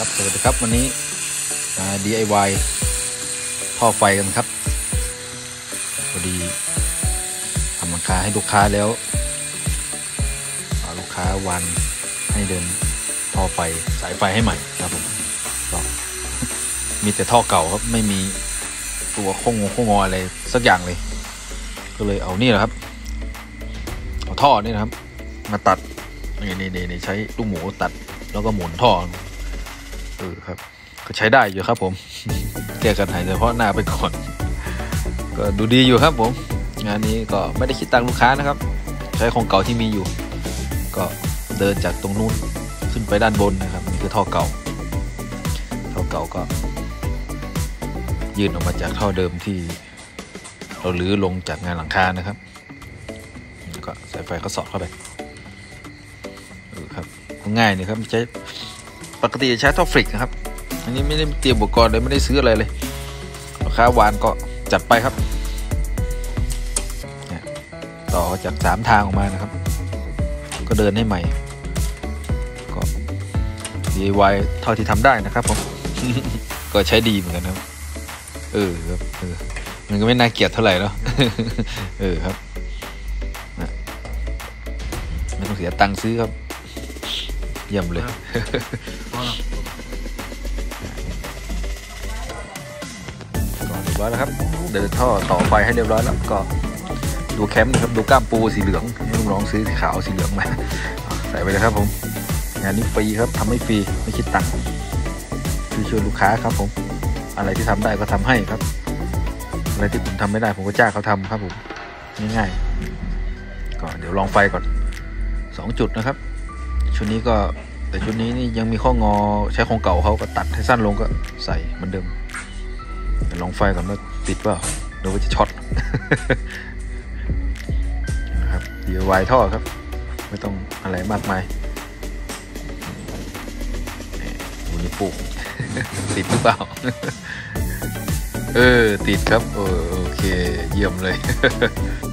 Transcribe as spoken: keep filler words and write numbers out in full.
ครับสวัสดีครับวันนี้ ดี ไอ วาย ท่อไฟกันครับพอดีทำหลังคาให้ลูกค้าแล้วลูกค้าวันให้เดินท่อไฟสายไฟให้ใหม่ครับผมก็มีแต่ท่อเก่าครับไม่มีตัวโค้งงโค้งงออะไรสักอย่างเลยก็เลยเอานี่แหละครับเอาท่อนี่นะครับมาตัดนี่นี่นี่ใช้ลูกหมูตัดแล้วก็หมุนท่อเออครับก็ใช้ได้อยู่ครับผมแก้กันหายเฉพาะหน้าไปก่อนก็ดูดีอยู่ครับผมงานนี้ก็ไม่ได้คิดตังค์ลูกค้านะครับใช้ของเก่าที่มีอยู่ก็เดินจากตรงนู้นขึ้นไปด้านบนนะครับนี่คือท่อเก่าท่อเก่าก็ยื่นออกมาจากท่อเดิมที่เราลื้อลงจากงานหลังคานะครับแล้วก็สายไฟก็สอดเข้าไปครับง่ายนี่ครับใช้ปกติใช้ท่อฟริกนะครับอันนี้ไม่ได้เตรียมอุปกรณ์เลยไม่ได้ซื้ออะไรเลยลูกค้าวานก็จัดไปครับต่อจากสามทางออกมานะครับก็เดินให้ใหม่ก็ ดี ไอ วาย เท่าที่ทำได้นะครับผมก็ใช้ดีเหมือนกันครับเออครับเออมันก็ไม่น่าเกลียดเท่าไหร่แล้วเออครับไม่ต้องเสียตังค์ซื้อครับเยี่ยมเลยก็เรียบร้อยแล้วครับเดินท่อต่อไฟให้เรียบร้อยแล้วก็ดูแคมป์นะครับดูก้ามปูสีเหลืองให้ลูกน้องซื้อสีขาวสีเหลืองมาใส่ไปเลยครับผมงานนี้ฟรีครับทำให้ฟรีไม่คิดตังค์คือช่วยลูกค้าครับผมอะไรที่ทำได้ก็ทำให้ครับอะไรที่ผมทำไม่ได้ผมก็จ้างเขาทำครับผมง่ายๆก็เดี๋ยวลองไฟก่อนสองจุดนะครับชุดนี้ก็แต่ชุดนี้นี่ยังมีข้องอใช้ของเก่าเขาก็ตัดให้สั้นลงก็ใส่เหมือนเดิมเดี๋ยวลองไฟก่อนว่าติดเปล่าเดี๋ยวจะช็อตนะครับ ดี ไอ วาย ท่อครับไม่ต้องอะไรมากมายดูนี่ปุ๊บติดหรือเปล่าเออติดครับโอเคเยี่ยมเลย